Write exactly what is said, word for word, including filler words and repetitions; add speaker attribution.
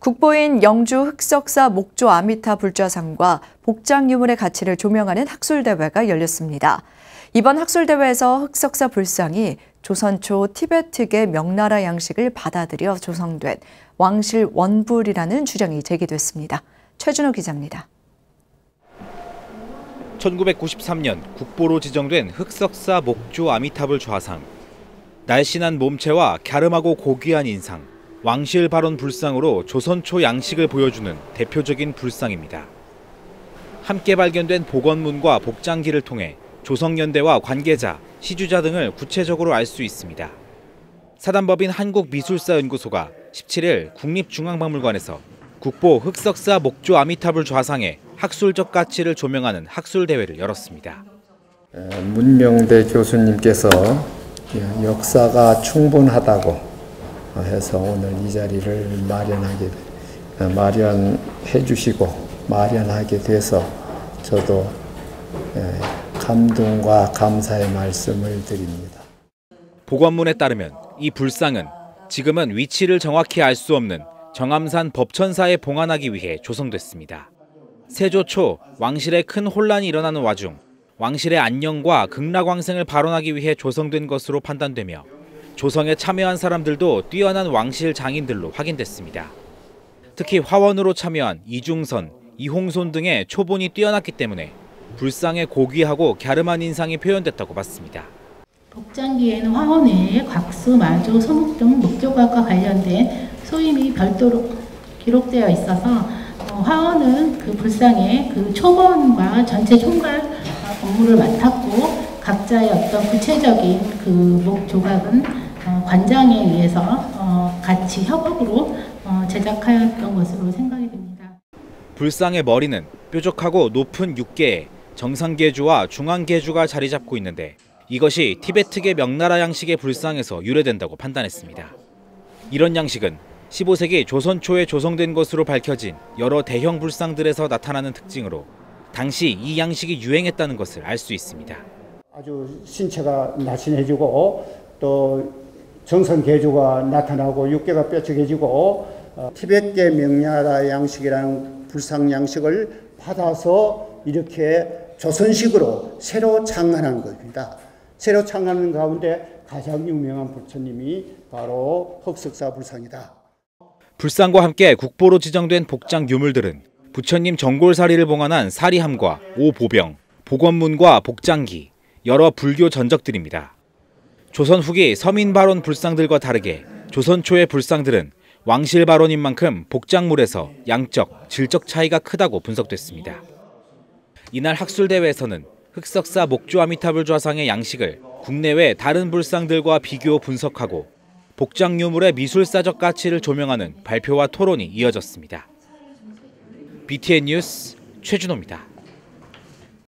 Speaker 1: 국보인 영주 흑석사 목조 아미타 불좌상과 복장 유물의 가치를 조명하는 학술대회가 열렸습니다. 이번 학술대회에서 흑석사 불상이 조선 초 티베트계 명나라 양식을 받아들여 조성된 왕실 원불이라는 주장이 제기됐습니다. 최준호 기자입니다.
Speaker 2: 천구백구십삼 년 국보로 지정된 흑석사 목조 아미타불 좌상. 날씬한 몸체와 갸름하고 고귀한 인상, 왕실 발원 불상으로 조선 초 양식을 보여주는 대표적인 불상입니다. 함께 발견된 복원문과 복장기를 통해 조성연대와 관계자, 시주자 등을 구체적으로 알 수 있습니다. 사단법인 한국미술사연구소가 십칠 일 국립중앙박물관에서 국보 흑석사 목조 아미타불 좌상의 학술적 가치를 조명하는 학술대회를 열었습니다.
Speaker 3: 문명대 교수님께서 역사가 충분하다고 해서 오늘 이 자리를 마련하게 마련해 주시고 마련하게 돼서 저도 감동과 감사의 말씀을 드립니다.
Speaker 2: 복원문에 따르면 이 불상은 지금은 위치를 정확히 알 수 없는 정암산 법천사에 봉안하기 위해 조성됐습니다. 세조 초 왕실에 큰 혼란이 일어나는 와중 왕실의 안녕과 극락왕생을 발언하기 위해 조성된 것으로 판단되며 조성에 참여한 사람들도 뛰어난 왕실 장인들로 확인됐습니다. 특히 화원으로 참여한 이중선, 이홍손 등의 초본이 뛰어났기 때문에 불상의 고귀하고 갸름한 인상이 표현됐다고 봤습니다.
Speaker 4: 복장기에는 화원 외에 곽수, 마조, 소목 등 목조각과 관련된 소임이 별도로 기록되어 있어서 화원은 그 불상의 그 초본과 전체 총괄 업무를 맡았고 각자의 어떤 구체적인 그 목 조각은 관장에 의해서 같이 협업으로 제작하였던 것으로 생각이 됩니다.
Speaker 2: 불상의 머리는 뾰족하고 높은 육계에 정상계주와 중앙계주가 자리 잡고 있는데 이것이 티베트계 명나라 양식의 불상에서 유래된다고 판단했습니다. 이런 양식은 십오 세기 조선 초에 조성된 것으로 밝혀진 여러 대형 불상들에서 나타나는 특징으로 당시 이 양식이 유행했다는 것을 알 수 있습니다.
Speaker 5: 아주 신체가 날씬해지고 또 정성계주가 나타나고 육계가 뾰족해지고 어, 티베트계 명나라 양식이라는 불상 양식을 받아서 이렇게 조선식으로 새로 창간한 겁니다. 새로 창간하는 가운데 가장 유명한 부처님이 바로 흑석사 불상이다.
Speaker 2: 불상과 함께 국보로 지정된 복장 유물들은 부처님 정골사리를 봉안한 사리함과 오보병, 복원문과 복장기, 여러 불교 전적들입니다. 조선 후기 서민 발원 불상들과 다르게 조선 초의 불상들은 왕실 발원인 만큼 복장물에서 양적, 질적 차이가 크다고 분석됐습니다. 이날 학술대회에서는 흑석사 목조 아미타불 좌상의 양식을 국내외 다른 불상들과 비교 분석하고 복장 유물의 미술사적 가치를 조명하는 발표와 토론이 이어졌습니다. 비티엔 뉴스 최준호입니다.